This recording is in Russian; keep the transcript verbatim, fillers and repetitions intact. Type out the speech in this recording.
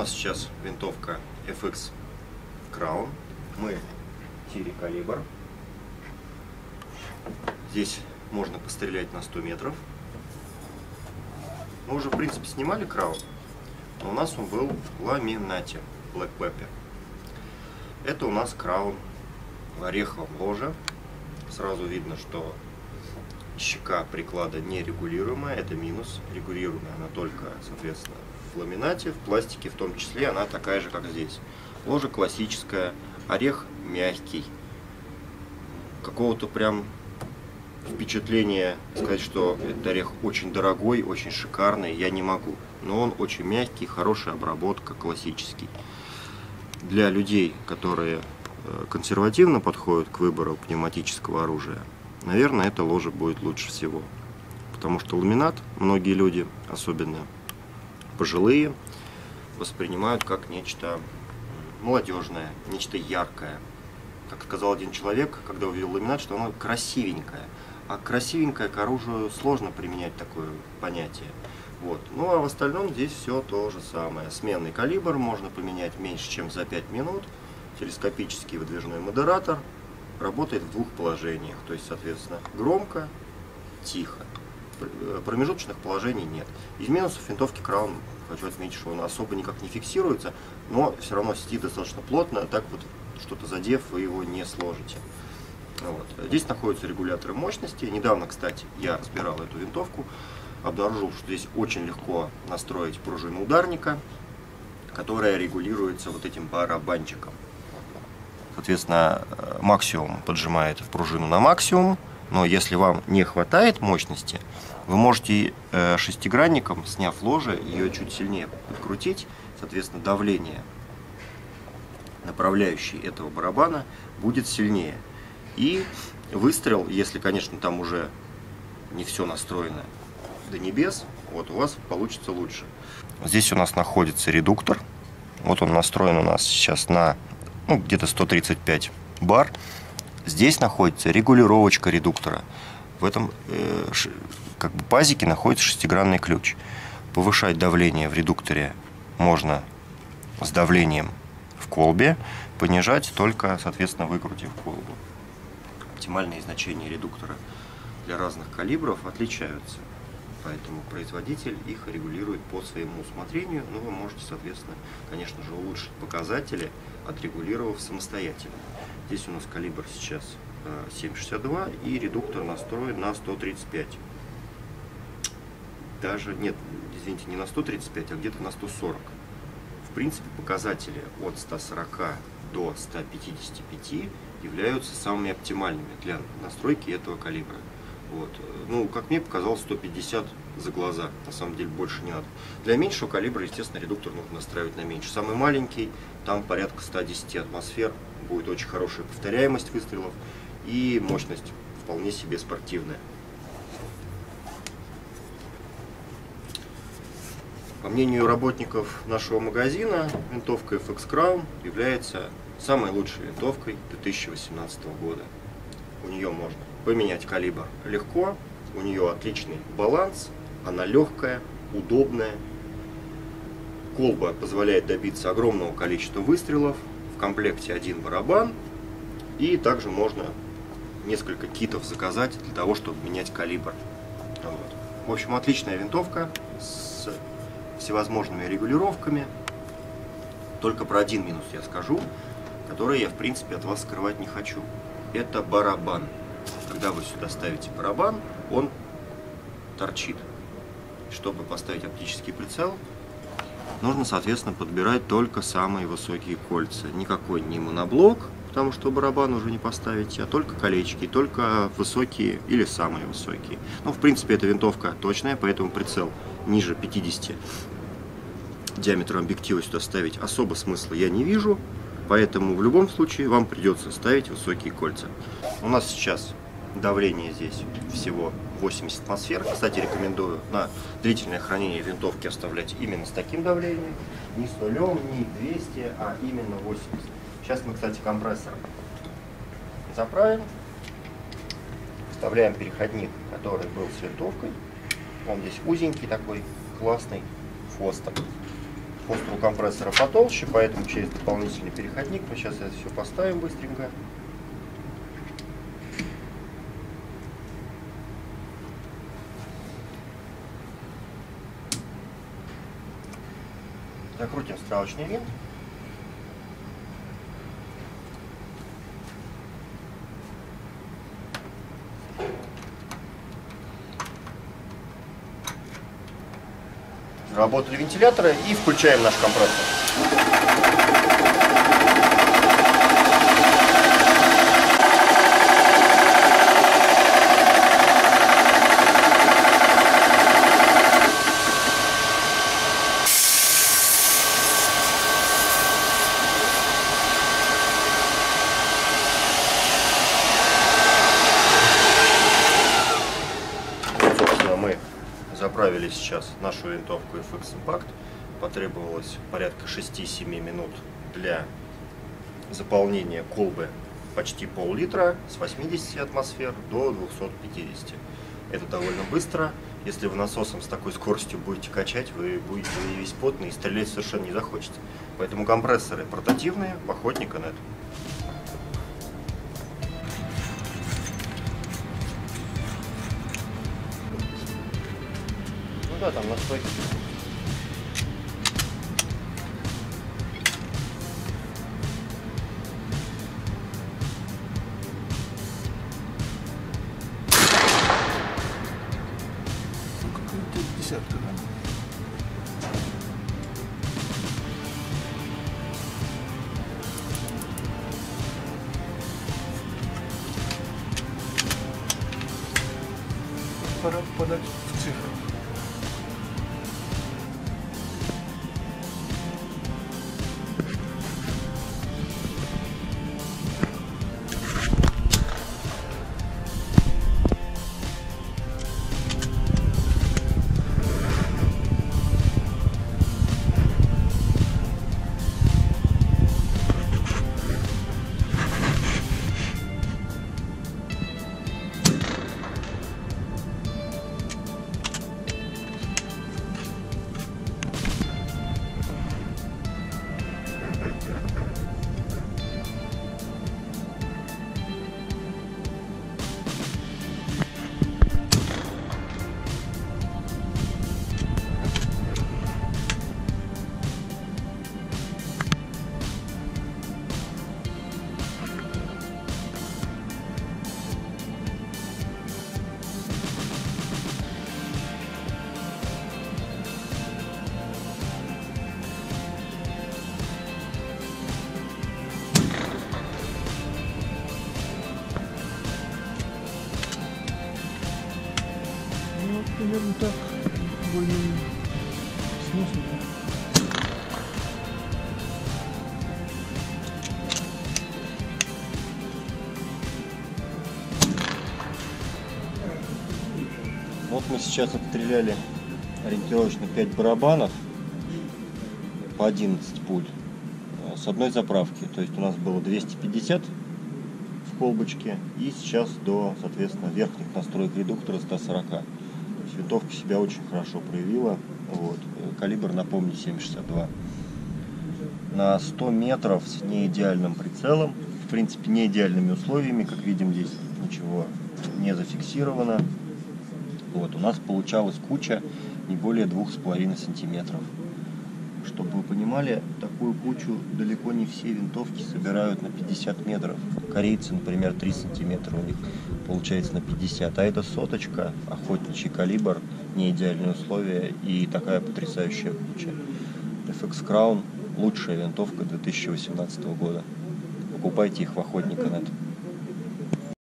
нас сейчас винтовка эф икс Crown. Мы тире калибр. Здесь можно пострелять на сто метров. Мы уже, в принципе, снимали Crown, но у нас он был в ламинате Black Pepper. Это у нас Crown в ореховом ложе. Сразу видно, что щека приклада нерегулируемая, это минус. Регулируемая она только, соответственно, в ламинате, в пластике в том числе, она такая же, как здесь. Ложе классическая, орех мягкий. Какого-то прям впечатления сказать, что этот орех очень дорогой, очень шикарный, я не могу. Но он очень мягкий, хорошая обработка, классический. Для людей, которые консервативно подходят к выбору пневматического оружия, наверное, это ложе будет лучше всего. Потому что ламинат многие люди, особенно пожилые, воспринимают как нечто молодежное, нечто яркое. Как сказал один человек, когда увидел ламинат, что оно красивенькое. А красивенькое к оружию сложно применять такое понятие. Вот. Ну а в остальном здесь все то же самое. Сменный калибр можно поменять меньше, чем за пять минут. Телескопический выдвижной модератор работает в двух положениях. То есть, соответственно, громко, тихо. Промежуточных положений нет. Из минусов винтовки Crown хочу отметить, что он особо никак не фиксируется, но все равно сидит достаточно плотно, так вот что-то задев, вы его не сложите. Вот. Здесь находятся регуляторы мощности. Недавно, кстати, я разбирал эту винтовку, обнаружил, что здесь очень легко настроить пружину ударника, которая регулируется вот этим барабанчиком. Соответственно, максимум поджимает пружину на максимум, но если вам не хватает мощности, вы можете шестигранником, сняв ложе, ее чуть сильнее подкрутить. Соответственно, давление, направляющее этого барабана, будет сильнее. И выстрел, если, конечно, там уже не все настроено до небес, вот у вас получится лучше. Здесь у нас находится редуктор. Вот он настроен у нас сейчас на ну, где-то сто тридцать пять бар. Здесь находится регулировочка редуктора. В этом э, ш, как бы пазике находится шестигранный ключ. Повышать давление в редукторе можно с давлением в колбе, понижать только, соответственно, выкрутив колбу. Оптимальные значения редуктора для разных калибров отличаются, поэтому производитель их регулирует по своему усмотрению, но вы можете, соответственно, конечно же, улучшить показатели, отрегулировав самостоятельно. Здесь у нас калибр сейчас семь шестьдесят два и редуктор настроен на сто тридцать пять. Даже, нет, извините, не на сто тридцать пять, а где-то на сто сорок. В принципе, показатели от ста сорока до ста пятидесяти пяти являются самыми оптимальными для настройки этого калибра. Вот. Ну, как мне показалось, сто пятьдесят за глаза, на самом деле больше не надо. Для меньшего калибра, естественно, редуктор нужно настраивать на меньше. Самый маленький, там порядка ста десяти атмосфер, будет очень хорошая повторяемость выстрелов и мощность вполне себе спортивная. По мнению работников нашего магазина, винтовка эф икс Crown является самой лучшей винтовкой две тысячи восемнадцатого года. У нее можно поменять калибр легко, у нее отличный баланс, она легкая, удобная. Колба позволяет добиться огромного количества выстрелов, в комплекте один барабан, и также можно несколько китов заказать для того, чтобы менять калибр. Вот. В общем, отличная винтовка с всевозможными регулировками. Только про один минус я скажу, который я, в принципе, от вас скрывать не хочу. Это барабан. Когда вы сюда ставите барабан, он торчит. Чтобы поставить оптический прицел, нужно, соответственно, подбирать только самые высокие кольца. Никакой не моноблок, потому что барабан уже не поставите, а только колечки, только высокие или самые высокие. Ну, в принципе, эта винтовка точная, поэтому прицел ниже пятидесяти диаметра объектива сюда ставить особо смысла я не вижу, поэтому в любом случае вам придется ставить высокие кольца. У нас сейчас давление здесь всего восемьдесят атмосфер. Кстати, рекомендую на длительное хранение винтовки оставлять именно с таким давлением, не с нулем, не двести, а именно восемьдесят. Сейчас мы, кстати, компрессор заправим, вставляем переходник, который был с винтовкой. Он здесь узенький такой, классный, фостер. острого компрессора потолще, поэтому через дополнительный переходник мы сейчас это все поставим быстренько. Закрутим стрелочный винт. Работали вентиляторы и включаем наш компрессор. Собственно, мы заправили сейчас нашу винтовку эф икс Impact. Потребовалось порядка шести-семи минут для заполнения колбы почти пол-литра с восьмидесяти атмосфер до двухсот пятидесяти. Это довольно быстро. Если вы насосом с такой скоростью будете качать, вы будете весь потный и стрелять совершенно не захочется. Поэтому компрессоры портативные, в охотника нет. Ну да, там настройки. Десятка, да? Пора подать в цифру. Примерно так, более-менее сносно. Вот мы сейчас отстреляли ориентировочно пять барабанов по одиннадцать пуль с одной заправки. То есть у нас было двести пятьдесят в колбочке и сейчас до, соответственно, верхних настроек редуктора ста сорока. Винтовка себя очень хорошо проявила. Вот. Калибр, напомню, семь шестьдесят два. На сто метров с неидеальным прицелом, в принципе, не идеальными условиями, как видим, здесь ничего не зафиксировано. Вот. У нас получалась куча не более двух с половиной сантиметров. Чтобы вы понимали, такую кучу далеко не все винтовки собирают на пятьдесят метров. Корейцы, например, три сантиметра у них получается на пятьдесят. А это соточка, охотничий калибр, не идеальные условия и такая потрясающая куча. эф икс Crown лучшая винтовка две тысячи восемнадцатого года. Покупайте их в охотника точка нет.